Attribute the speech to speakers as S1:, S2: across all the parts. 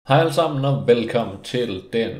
S1: Hej alle sammen og velkommen til den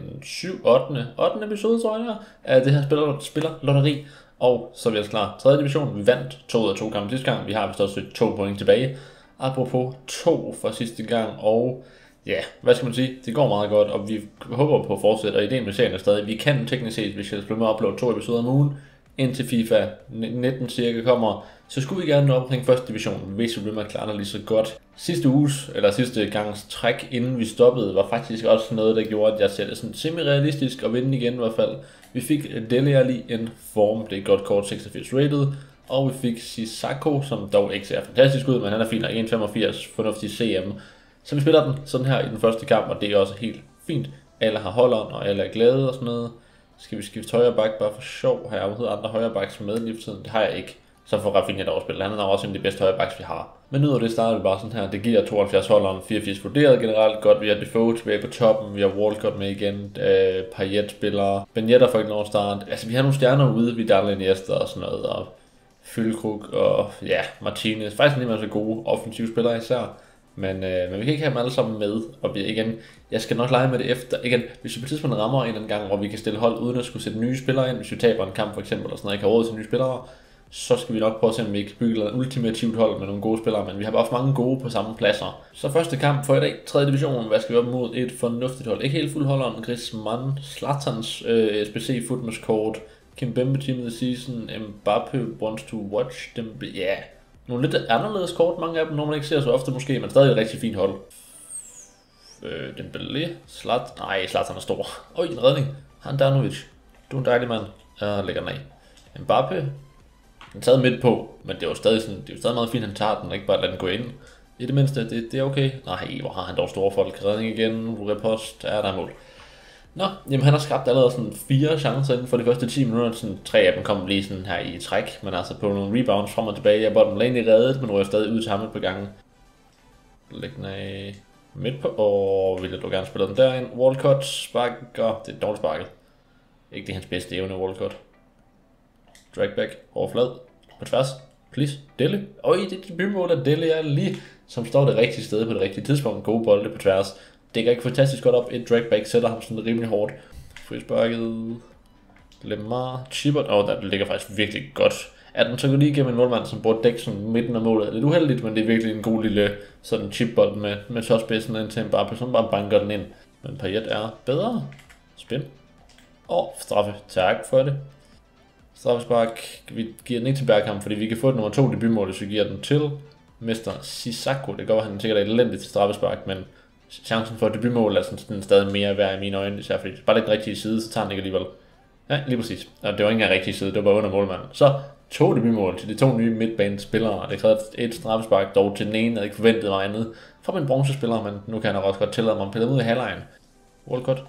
S1: 8. episode, tror jeg, af det her spillerlotteri. Og så er vi altså klar. 3. division, vi vandt 2 ud af 2 kampe sidste gang. Vi har vist også 2 point tilbage. Apropos 2 fra sidste gang, og ja, hvad skal man sige? Det går meget godt, og vi håber på at fortsætte. Og ideen med serien er stadig, vi kan teknisk set, hvis jeg bliver med at uploade 2 episoder om ugen, indtil FIFA 19 cirka kommer, så skulle vi gerne nå op omkring 1. division, hvis vi bliver med at klare det lige så godt. Sidste gangs træk, inden vi stoppede, var faktisk også noget, der gjorde, at jeg ser det sådan semi-realistisk at vinde igen i hvert fald. Vi fik Dele Alli en form, det er et godt kort, 86 rated, og vi fik Sissako, som dog ikke ser fantastisk ud, men han er fin, 1,85, fornuftig CM. Så vi spiller den sådan her i den første kamp, og det er også helt fint. Alle har holderen, og alle er glade og sådan noget. Skal vi skifte højre bak bare for sjov? Har jeg overhovedet andre højre backs med lige for tiden? Det har jeg ikke. Så får Rafinha et overspil. Han er også en af de bedste højre backs, vi har. Men ud af det starter vi bare sådan her. Det giver 72 holderen, 84 vurderet generelt godt. Vi har Defoe tilbage på toppen. Vi har Walcott med igen. Payet spiller. Ben Yedder får ikke nogen start. Altså vi har nogle stjerner ude. Vidal, Iniesta og sådan noget. Og Füllkrug og ja, Martinez. Faktisk lige så gode offensive spillere især. Men vi kan ikke have dem alle sammen med, og igen, jeg skal nok lege med det efter. Igen, hvis vi på tidspunkt rammer en anden gang, hvor vi kan stille hold uden at skulle sætte nye spillere ind, hvis vi taber en kamp for eksempel, eller sådan noget, ikke har råd til nye spillere, så skal vi nok prøve at se, om vi ikke bygger et ultimativt hold med nogle gode spillere, men vi har bare også mange gode på samme pladser. Så første kamp for i dag, 3. division, hvad skal vi op mod et fornuftigt hold? Ikke helt fuld holderen, Griezmann, Zlatans SBC Footmas kort, Kimpembe Team of the Season, Mbappé wants to watch them, ja. Yeah. Nogle lidt anderledes kort, mange af dem, når man ikke ser så ofte måske, men stadig et rigtig fint hold. Dembélé, Zlatan er stor. Øj, en redning. Handanovic. Du er en dejlig mand. Jeg lægger den af. Mbappé. Den taget midt på, men det er jo stadig sådan, det er jo stadig meget fint, han tager den, ikke bare lade den gå ind. I det mindste, det er okay. Nej, hvor har han dog store folk. Redning igen, repost, der er mål. Nå, jamen han har skabt allerede sådan 4 chancer inden for de første 10 minutter, sådan 3 af dem kom lige sådan her i træk, men altså på nogle rebounds frem og tilbage, jeg bolden egentlig reddet, men rører stadig ud til ham et par gange. Læg den af midt på, og ville du gerne spille den derind. Walcott sparker, det er dårligt sparket. Ikke det hans bedste evne, Walcott. Dragback, overflad, på tværs, please, Dele. Øj, det er debutmål af Dele Alli, som står det rigtige sted på det rigtige tidspunkt, gode bolde på tværs. Det går ikke fantastisk godt op. Et dragback sætter ham sådan rimelig hårdt. Frisparket. Lemar. Chibot. Der ligger faktisk virkelig godt. Den så går lige igennem en målmand, som burde dække sådan midten af målet. Lidt uheldigt, men det er virkelig en god lille sådan chipbold med tåspidsen ind til Mbappé, som bare banker den ind. Men Payet er bedre. Spin. Straffe. Tak for det. Straffespark. Vi giver den ikke til Bergkamp, fordi vi kan få et nummer 2 debutmål, hvis vi giver den til Mr. Sissako. Det går han sikkert elendigt til straffespark, men chancen for et debutmål er sådan stadig mere værd i mine øjne, især fordi det bare den rigtige side, så tager den ikke alligevel. Ja, lige præcis. Og det var ikke engang rigtig side, det var bare under målmanden. Så 2 debutmål til de 2 nye midtbanespillere. Det krævede et straffespark dog til den ene, jeg ikke forventet mig andet fra min bronzespiller, men nu kan jeg nok også godt tillade mig at pille ud i halvlejen. Walcott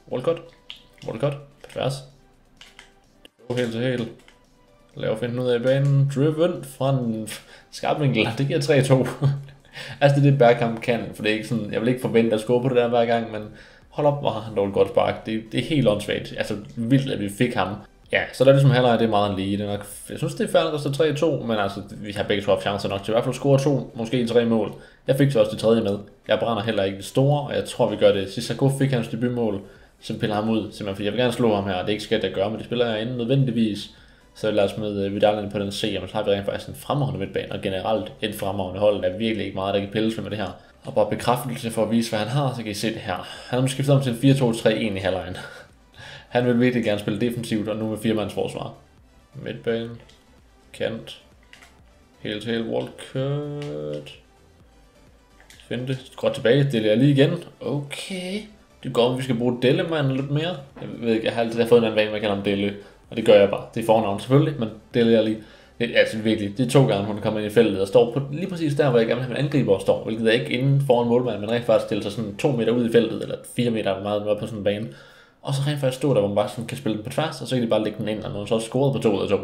S1: på tværs. Helt til helt. Lav finden ud af banen. Driven fra en skarp vinkel. Det giver 3-2. Altså det er det Bergkamp kan, for det er ikke sådan, jeg vil ikke forvente at score på det der hver gang, men hold op, hvor har han dog et godt spark. Det er helt åndssvagt. Altså vildt, at vi fik ham. Ja, så der er ligesom halvleg, det er meget lige. Det er nok, jeg synes, det er færdigt, der står 3-2, men altså, vi har begge to haft chancer nok til i hvert fald at score 2, måske 3 mål. Jeg fik så også det tredje med. Jeg brænder heller ikke det store, og jeg tror, vi gør det. Sissako fik hans debutmål, som piller ham ud, simpelthen fordi jeg vil gerne slå ham her. Det er ikke skat, jeg gør, men det spiller jeg inden nødvendigvis. Så lad os med Vidal på den C, og så har vi rent faktisk en fremragende midtbane, og generelt et fremragende hold. Der er virkelig ikke meget, der kan pilles med det her. Og bare bekræftelse for at vise, hvad han har, så kan I se det her. Han har måske skiftet om til en 4-2-3-1 i halvlejen. Han vil virkelig gerne spille defensivt, og nu med 4-mands forsvar. Midtbane. Kant. Helt til Walcott. Find det. Godt tilbage. Dele lige igen. Okay. Det går om, vi skal bruge Dele-manden lidt mere. Jeg ved ikke, jeg har altid fået en anden vane, man kalder ham Dele. Og det gør jeg bare. Det er fornavn selvfølgelig, men Dele Alli. Altså virkelig, det er 2 gange, hun kommer ind i feltet og står på lige præcis der, hvor jeg gerne vil have en angriber står, hvilket er ikke inden foran målmanden, men rent faktisk stille sig sådan 2 meter ud i feltet, eller 4 meter meget på sådan en bane. Og så rent faktisk stå der, hvor man bare sådan kan spille den på tværs, og så kan de bare lægge den ind, og nu har så også scoret på 2 ud af 2.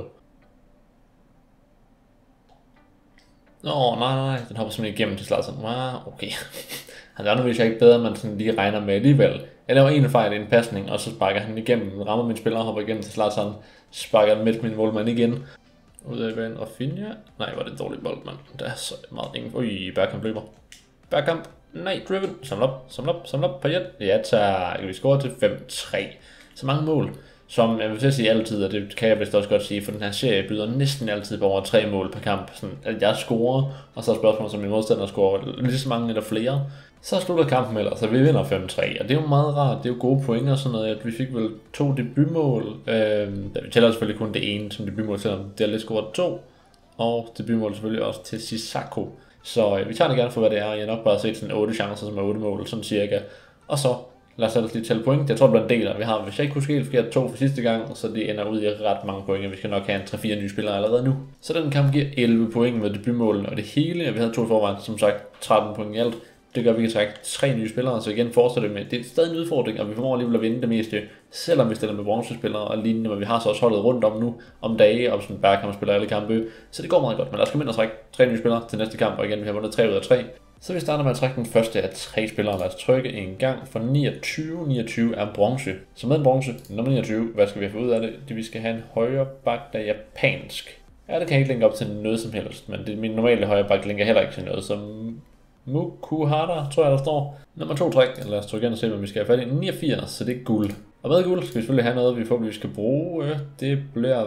S1: Nej, den hopper simpelthen igennem til Zlatan. Okay. Han er nu ikke bedre, man sådan lige regner med alligevel. Jeg laver en fejl i en pasning, og så sparker han igennem, rammer min spiller og hopper igennem til Zlatan, sparker den midt min målmand igen. Ud af banen, Rafinha. Nej, var det en dårlig bold, mand. Der er så meget ingen. Bergkamp løber. Bergkamp. Nej, Driven. Samle op på jet. Ja, tager vi score til 5-3. Så mange mål, som jeg vil sige altid, og det kan jeg vist også godt sige, for den her serie byder næsten altid på over 3 mål per kamp. Sådan, at jeg scorer, og så er spørgsmålet, som min modstander scorer lige så mange eller flere. Så slutter kampen ellers, så vi vinder 5-3, og det er jo meget rart, det er jo gode point og sådan noget, at vi fik vel 2 debutmål, vi tæller selvfølgelig kun det ene som debutmål, selvom det er lidt scoret 2, og debutmål selvfølgelig også til Sissako. Så vi tager det gerne for hvad det er, jeg har nok bare set sådan 8 chancer som er 8 mål, sådan cirka, og så lad os ellers lige tælle point. Jeg tror, det bliver en del, og vi har, hvis jeg ikke husker helt forkert, 2 for sidste gang, så det ender ud i ret mange point, og vi skal nok have en 3-4 nye spillere allerede nu. Så den kamp giver 11 point med debutmålene og det hele, og vi havde 2 i forvejen, som sagt 13 point i alt. Det gør, at vi kan trække 3 nye spillere, så igen fortsætter det med, det er stadig en udfordring, og vi formår alligevel at vinde det meste, selvom vi stiller med bronzespillere og lignende, men vi har så også holdet rundt om nu, om dage, og sådan Bergkamp spiller alle kampe, så det går meget godt, men lad os komme ind og trække 3 nye spillere til næste kamp, og igen, vi har vundet 3 ud af 3. Så vi starter med at trække den første af 3 spillere. Lad os trykke en gang for 29. 29 er bronze. Så med en bronze, nummer 29, hvad skal vi have ud af det? Vi skal have en højre bak, der er japansk. Ja, det kan ikke linke op til noget som helst, men det, min normale højre bak linker heller ikke til noget som Mukuhara, tror jeg der står. Nummer 2 træk, lad os trykke igen og se, hvad vi skal have fat i. 89, så det er guld. Og med guld skal vi selvfølgelig have noget, vi forhåbentlig skal bruge. Det bliver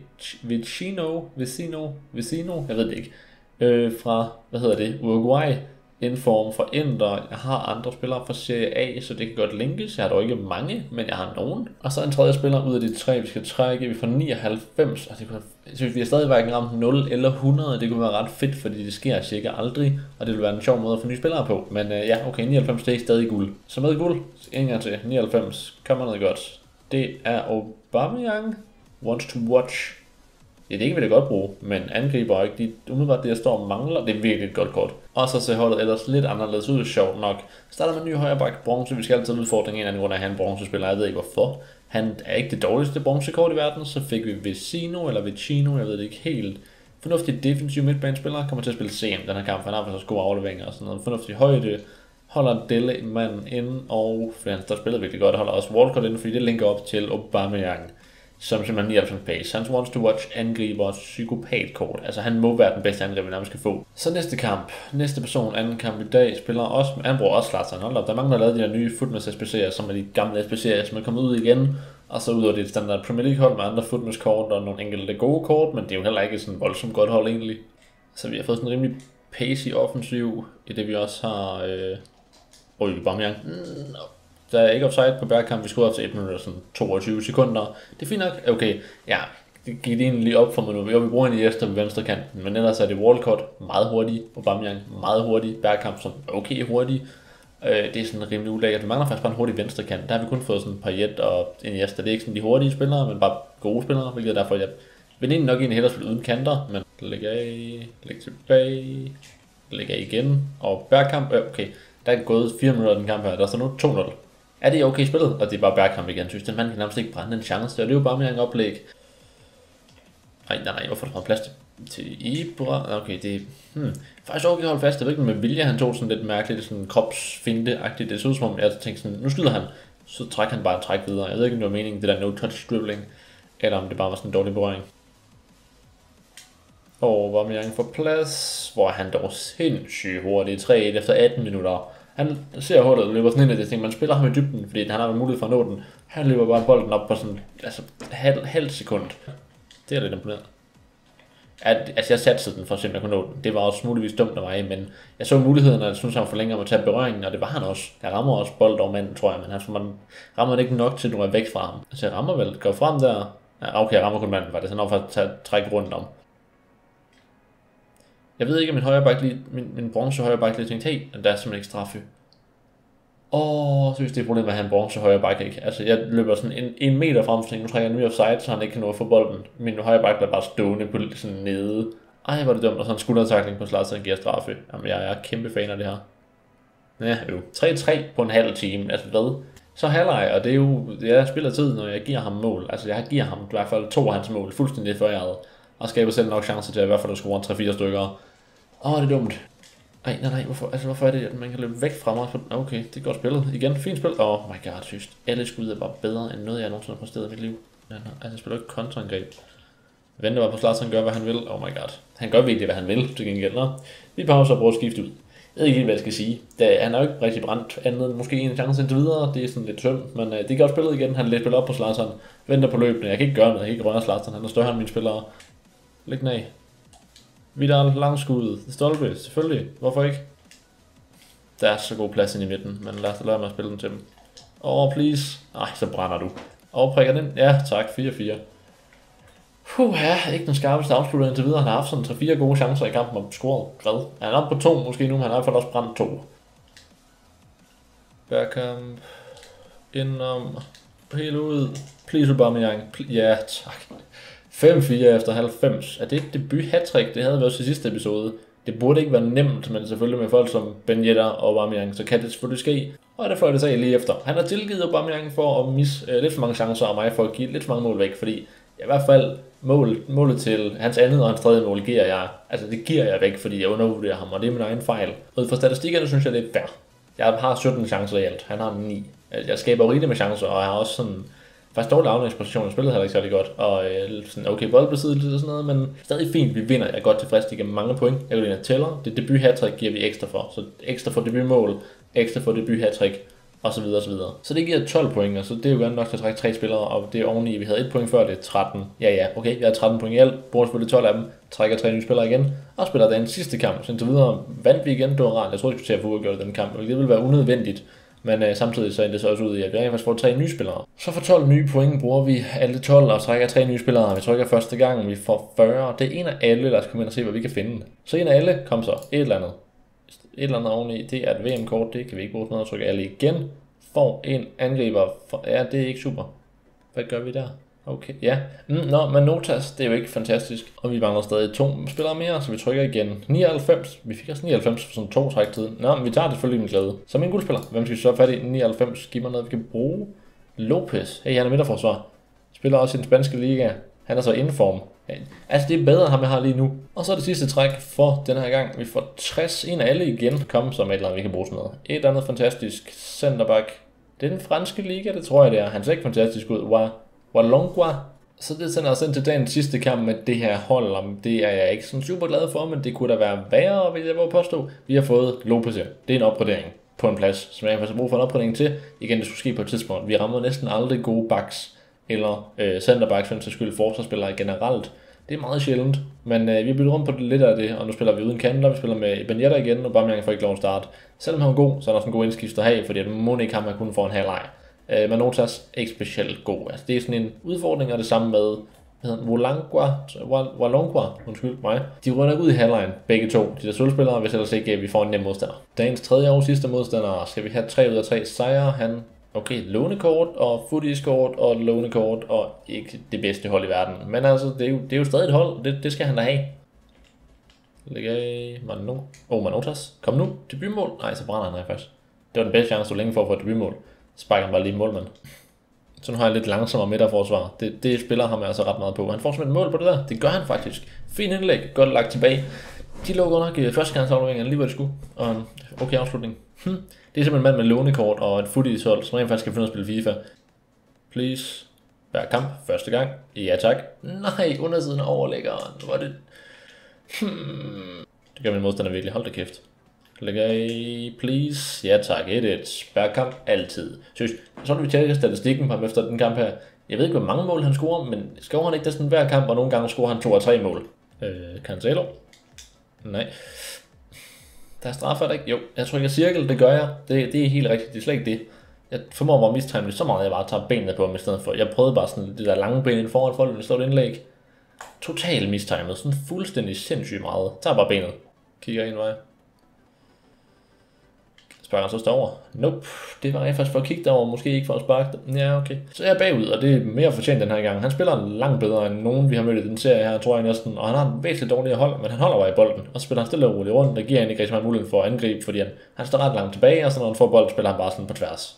S1: Vicino, jeg ved det ikke. Fra, Uruguay. En form for ændre. Jeg har andre spillere fra Serie A, så det kan godt linkes. Jeg har dog ikke mange, men jeg har nogen. Og så en tredje spiller ud af de 3, vi skal trække. Vi får 99, og det kunne, jeg synes, vi har stadig hverken ramt 0 eller 100. Det kunne være ret fedt, fordi det sker cirka aldrig, og det vil være en sjov måde at få nye spillere på. Men ja, okay, 99 det er stadig guld. Så med guld, en gang til, 99, kommer noget godt. Det er Aubameyang, wants to watch. Ja, det kan vi da godt bruge, men angriber ikke. De umiddelbart det, jeg står og mangler, det er virkelig et godt kort. Og så ser holdet ellers lidt anderledes ud, sjovt nok. Starter med en ny højre bak, bronze. Vi skal altid udfordre en anden grund af, at han bronzespiller. Jeg ved ikke hvorfor. Han er ikke det dårligste bronzekort i verden. Så fik vi Vicino, jeg ved det ikke helt. Fornuftig defensiv midtbanespiller, kommer til at spille CM den her kamp. Han har faktisk gode afleveringer og sådan noget. Fornuftig højde, holder Dele manden inde, og der spiller virkelig godt. Holder også Walcott inde, fordi det linker op til Aubameyang, som simpelthen 99 pace. Hans wants to watch angriber psykopatkort. Altså han må være den bedste angriber, vi nærmest skal få. Så næste kamp. Næste person, anden kamp i dag, spiller også, han bruger også Zlatan. Hold op, der er mange, der har lavet de her nye Footmas SPC'er, som er de gamle SPC'er, som er kommet ud igen. Og så ud over det et standard Premier League hold med andre Footmas kort og nogle enkelte gode kort, men det er jo heller ikke sådan voldsomt godt hold egentlig. Så vi har fået sådan en rimelig pacey offensiv, i det vi også har Aubameyang. Der er ikke offside på Bergkamp, vi skulle op til 1 minut og sådan 22 sekunder. Det er fint nok. Okay, ja, det gik egentlig op for mig nu. Vi bruger en Iniesta på venstre kanten, men ellers er det Walcott meget hurtig, Aubameyang meget hurtig, Bergkamp sådan okay hurtig. Det er sådan rimelig ulækkert. Vi mangler faktisk bare en hurtig venstre kant. Der har vi kun fået sådan Payet og Iniesta. Det er ikke sådan de hurtige spillere, men bare gode spillere, hvilket er derfor, jeg vil egentlig nok hellere spille uden kanter, men lægger af, lægger tilbage, lægger af igen, og Bergkamp, okay, der er gået 4 minutter den kamp her, der er så nu 2-0. Er det okay spillet? Og det er bare Bergkamp igen. Synes den mand kan nærmest ikke brænde en chance. Og det er jo bare mere en oplæg. Nej, hvorfor er der plads til Ibra? Okay, det er faktisk okay at holde fast. Jeg ved ikke, med vilje han tog sådan lidt mærkeligt, sådan kropsfinte-agtigt. Det så ud som om, jeg tænkte sådan, nu skyder han. Så trækker han bare en træk videre. Jeg ved ikke, om det var meningen, det der no-touch dribbling, eller om det bare var sådan en dårlig berøring. Og var Aubameyang for plads, hvor han dog sindssygt hurtigt 3-1 efter 18 minutter. Han ser hurtigt og løber sådan ind i det ting. Man spiller ham i dybden, fordi han har mulighed for at nå den. Han løber bare bolden op på sådan, halv sekund. Det er lidt imponeret. Jeg satsede den for at se, om jeg kunne nå den. Det var også muligvis dumt af mig, men jeg så muligheden, og jeg synes, han var for længere om at tage berøringen, og det var han også. Jeg rammer også bold over manden, tror jeg, men man rammer det ikke nok til, at du er væk fra ham. Altså jeg rammer vel, går frem der. Ja, okay, jeg rammer kun manden, var det sådan over for at trække rundt om. Jeg ved ikke, om min bronze højre back lige tænkte, hey, der er simpelthen ikke straffe. Så synes det er problemet med at have en bronze højre back, ikke? Altså jeg løber sådan en meter frem, så nu trækker jeg en ny offside, så han ikke kan nå at få bolden. Min højre back bliver bare stående på sådan nede. Ej, hvor er det dumt, og så en skuldertakling på Zlatan giver straffe. Jamen jeg er kæmpe fan af det her. Ja, 3-3 på en halv time, altså hvad? Så halvleg, og det er jo, jeg spiller tid, når jeg giver ham mål. Altså jeg giver ham i hvert fald 2 af hans mål, fuldstændig foræret. Og skaber selv nok chancer til at i hvert fald at score 3-4 stykker. Det er dumt. Nej, hvorfor er det, at man kan løbe væk fra mig? Okay, det er godt spillet. Igen, fint spil. Oh my god, synes alle skud er bare bedre end noget, jeg nogensinde har præsteret i mit liv. Altså, jeg spiller ikke kontraangreb. Jeg venter bare på Zlatan, gør hvad han vil. Oh my god. Han gør virkelig, hvad han vil, til gengæld. Vi pauser og prøver at skifte ud. Jeg ved ikke helt, hvad jeg skal sige. Han er jo ikke rigtig brændt andet end måske en chance indtil videre. Det er sådan lidt synd, men det kan også spillet igen. Han lægger spillet op på Zlatan. Venter på løbende. Jeg kan ikke gøre noget. Jeg kan ikke røre Zlatan. Han er større end mine spillere. Læg den af. Vidal, langskud. Stolpe, selvfølgelig. Hvorfor ikke? Der er så god plads ind i midten, men lad os lade med at spille den til dem. Please. Ej, så brænder du. Prikker den. Ja, tak. 4-4. Ikke den skarpeste afslutter indtil videre. Han har haft sådan 3-4 gode chancer i kampen og scoret græd. Han er oppe på 2 måske nu, men han har i hvert fald også brændt 2. Bergkamp. Indom. Helt ud. Please Aubameyang. Ja, tak. 5-4 efter 90. Er det et debut hattrick? Det havde vi også i sidste episode. Det burde ikke være nemt, men selvfølgelig med folk som Ben Yedder og Aubameyang, så kan det selvfølgelig ske. Og det får det sig lige efter. Han har tilgivet Aubameyang for at misse lidt for mange chancer, og mig for at give lidt for mange mål væk, fordi i hvert fald målet til hans andet og hans tredje mål giver jeg væk, fordi jeg undervurderer ham, og det er min egen fejl. Ud fra statistikkerne synes jeg, det er fair. Jeg har 17 chancer i alt, han har 9. Jeg skaber jo rigeligt med chancer, og jeg har også sådan faktisk dårlig afleveringsposition, jeg spillede heller ikke særlig godt, og sådan okay boldbesiddelse og sådan noget, men stadig fint, vi vinder, jeg er godt tilfreds, det giver mange point, jeg vil lide tæller, det debut hattrick giver vi ekstra for, så ekstra for debutmål, ekstra for debut hattrick, og så videre, og så videre. Så det giver 12 point, og så det er jo godt nok til at trække 3 spillere, og det er oveni, vi havde 1 point før, det er 13. Ja, okay, vi har 13 point i alt, bruger selvfølgelig 12 af dem, trækker 3 nye spillere igen, og spiller den sidste kamp, så indtil videre vandt vi igen, det var rart, jeg troede, vi skulle til at få udgjort den kamp, og det ville være unødvendigt, men samtidig så endte det så også ud i, at vi faktisk får 3 nye spillere. Så for 12 nye point bruger vi alle 12 og trækker 3 nye spillere, vi trykker første gang, vi får 40, det er en af alle, lad os komme ind og se, hvad vi kan finde. Så en af alle, kom så, et eller andet oveni, det er et VM-kort, det kan vi ikke bruge noget at trykke alle igen. Får en angriber, ja, det er ikke super. Hvad gør vi der? Okay, ja. Men Notas, det er jo ikke fantastisk. Og vi mangler stadig 2 spillere mere, så vi trykker igen 99. Vi fik også 99 for sådan 2 træk tid. Men vi tager det selvfølgelig med glæde. Så min guldspiller, hvem skal vi så fat i? 99, giv mig noget, vi kan bruge. Lopez, hey, han er midterforsvar. Spiller også i den spanske liga. Han er så inform. Altså det er bedre end ham, jeg har lige nu. Og så er det sidste træk for den her gang. Vi får 60 en af alle igen. Kom som et eller andet, vi kan bruge sådan noget. Et andet fantastisk centerback. Det er den franske liga, det tror jeg det er. Han ser ikke fantastisk ud. Walongwa. Så det sender os ind til dagens sidste kamp med det her hold. Det er jeg ikke sådan super glad for, men det kunne da være værre, vil jeg bare påstå. Vi har fået Lopez. Det er en opgradering på en plads, som jeg faktisk har brug for en opgradering til. Igen, det skulle ske på et tidspunkt. Vi rammer næsten aldrig gode backs eller centerbacks, for den skyld forsvarsspillere generelt. Det er meget sjældent, men vi har byttet rundt på det lidt af det, og nu spiller vi uden kanter, vi spiller med Ben Yedder igen, og Aubameyang får ikke lov at starte. Selvom han er god, så er der også en god indskift at have, fordi må ikke ham, kun får en halvleg. Men Notas er ikke specielt god. Altså, det er sådan en udfordring, og det samme med Walongwa, undskyld mig. De ryger ud i halvlejen, begge to. De der sølvspillere, hvis ellers ikke vi får en nem modstander. Dagens tredje og sidste modstander skal vi have 3 ud af 3 sejre. Okay, lånekort og footieskort og lånekort og ikke det bedste hold i verden. Men altså, det er jo stadig et hold. Det skal han da have. Læg af Manotas. Kom nu, debutmål. Nej, så brænder han her først. Det var den bedste chance, du længe for at få et debutmål. Sparker han bare lige målmand. Så nu har jeg lidt langsommere midterforsvar. Det spiller ham altså ret meget på. Han får simpelthen et mål på det der. Det gør han faktisk. Fin indlæg. Godt lagt tilbage. De lå godt nok førstegangsafleveringen lige hvor det skulle. Og en okay afslutning. Det er simpelthen en mand med lånekort og et footieshold, som rent faktisk kan finde at spille FIFA. Please. Hver kamp. Første gang. Ja tak. Nej, undersiden overlæggeren. Hvor er det? Det gør min modstander virkelig. Hold da kæft. Læg af, please. Ja tak, 1-1. Spærkamp altid. Seriøst, sådan vi tjekker statistikken på ham efter den kamp her. Jeg ved ikke, hvor mange mål han scorer, men scorer han ikke næsten hver kamp, og nogle gange scorer han 2 og 3 mål. Cancelo? Nej. Der er straffer, der ikke? Jo, jeg tror ikke, cirkel, det gør jeg. Det er helt rigtigt, det er slet ikke det. Jeg formår mig at mistime det så meget, at jeg bare tager benene på ham i stedet for. Jeg prøvede bare sådan det der lange ben inden foran folk, når det står et indlæg. Total mistimet, sådan fuldstændig sindssygt meget. Tager bare benet. Kigger en vej. Sparker han så står over? Nope. Det var jeg faktisk for at kigge derover, måske ikke for at sparke det. Ja, okay. Så jeg er bagud, og det er mere fortjent den her gang. Han spiller langt bedre end nogen, vi har mødt i den serie her, tror jeg næsten. Og han har en væsentligt dårligere hold, men han holder bare i bolden. Og så spiller han stille og roligt rundt, der giver han ikke rigtig meget mulighed for at angribe, fordi han står ret langt tilbage, og så når han får bold, spiller han bare sådan på tværs.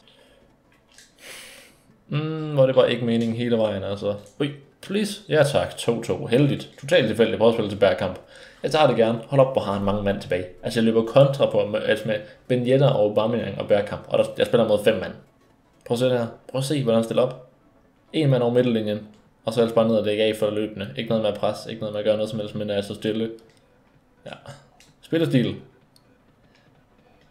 S1: Hvor det bare ikke meningen hele vejen, altså. Please. Ja tak, 2-2. Heldigt. Totalt tilfældigt. Prøv at spille til Bergkamp. Jeg tager det gerne. Hold op, hvor har han mange mand tilbage. Altså jeg løber kontra på med Ben Yedder og Aubameyang og Bergkamp. Og jeg spiller mod 5 mand. Prøv at se det her. Prøv at se, hvordan han stiller op. 1 mand over midterlinjen. Og så ellers bare ned og lægge af for løbende. Ikke noget med at presse. Ikke noget med at gøre noget som helst, men er så stille. Ja. Spillerstil.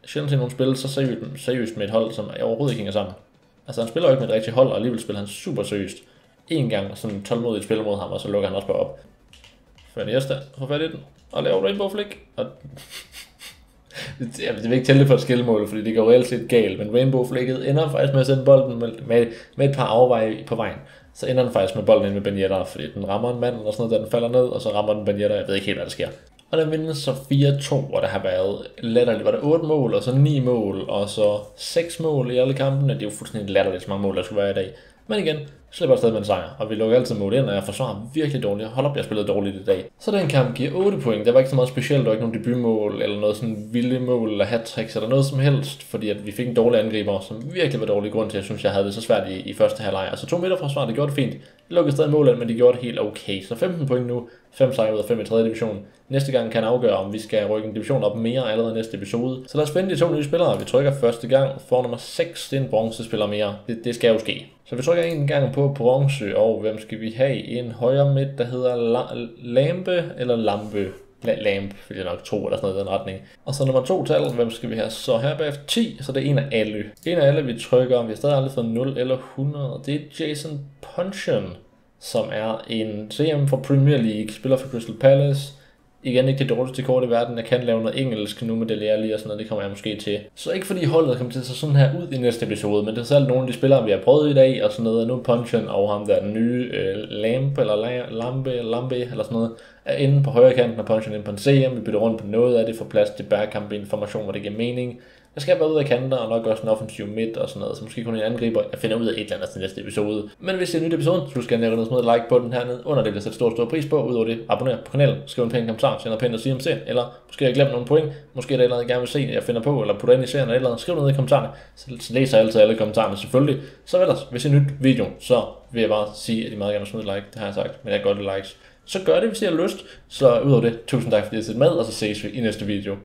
S1: sjældent set nogen spille så seriøst med et hold, som overhovedet ikke hænger sammen. Altså han spiller jo ikke med et rigtigt hold, og alligevel spiller han super seriøst. En gang sådan tålmodigt spiller mod ham, og så lukker han også bare op. Før Iniesta får fat i den, og laver rainbow flick. Og det vil ikke tælle for et skillemål, fordi det går reelt set galt, men rainbow flicket ender faktisk med at sende bolden med et par afveje på vejen. Så ender den faktisk med bolden ind med Ben Yedder, fordi den rammer en mand eller sådan noget, da den falder ned, og så rammer den Ben Yedder, jeg ved ikke helt, hvad der sker. Og den vinder så 4-2, og der har været latterligt, var der 8 mål, og så 9 mål, og så 6 mål i alle kampene. Det er jo fuldstændig latterligt, så mange mål, der skulle være i dag. Men igen, slipper afsted med en sejr, og vi lukker altid mål ind, og jeg forsvarer virkelig dårligt. Hold op, jeg spillede dårligt i dag. Så den kamp giver 8 point. Der var ikke så meget specielt, der var ikke nogen debutmål, eller noget sådan vilde mål, eller hat-tricks, eller noget som helst, fordi at vi fik en dårlig angriber, som virkelig var dårlig grund til, at jeg synes, jeg havde det så svært i første halvleg. Altså 2 midterforsvar, det gjorde det fint. Det lukkede stadig mål ind, men det gjorde det helt okay. Så 15 point nu, 5 sejre ud af 5 i 3. division. Næste gang kan afgøre, om vi skal rykke en division op mere allerede næste episode. Så lad os finde de 2 nye spillere. Vi trykker første gang, får nummer 6, det er en bronzespiller mere. Det skal jo ske. Så vi trykker en gang på bronze, og hvem skal vi have? En højre midt, der hedder Lampe, vil jeg nok tro, eller sådan noget i den retning. Og så nummer 2 tal, hvem skal vi have? Så her bagefter 10, så det er en af alle. En af alle, vi trykker, vi har stadig aldrig fået 0 eller 100. Det er Jason Puncheon, som er en CM for Premier League, spiller for Crystal Palace. Igen ikke det dårligste kort i verden. Jeg kan lave noget engelsk nu med det lige og sådan noget, det kommer jeg måske til. Så ikke fordi holdet kommer til at se sådan her ud i næste episode, men det er selv nogle af de spillere, vi har prøvet i dag, og sådan noget. Nu Puncheon og ham der den nye Lampe eller sådan noget, er inde på højre kanten, og Puncheon inde på en CM. Vi bytter rundt på noget af det, for plads til bærkamp-information, hvor det giver mening. Jeg skal bare ud af kanter, og nok også en offensiv midt og sådan noget, så måske kun en angriber. Jeg finder ud af et eller andet til næste episode. Men hvis det er en ny episode, så skal jeg smide et like på den hernede under det, der sætter stor pris på. Udover det, abonner på kanalen, skriv en pæn kommentar, send noget pænt at sige om serien, eller måske har jeg glemt nogle point, måske er der et eller andet, jeg gerne vil se, jeg finder på, eller putter ind i serien eller et eller andet. Skriv noget i kommentarerne, så læser jeg altid alle kommentarerne selvfølgelig. Så ellers, hvis I er nyt video, så vil jeg bare sige, at I meget gerne vil smide et like, det har jeg sagt, men jeg kan godt lide likes. Så gør det, hvis I har lyst. Så udover det, tusind tak fordi I har set med, og så ses vi i næste video.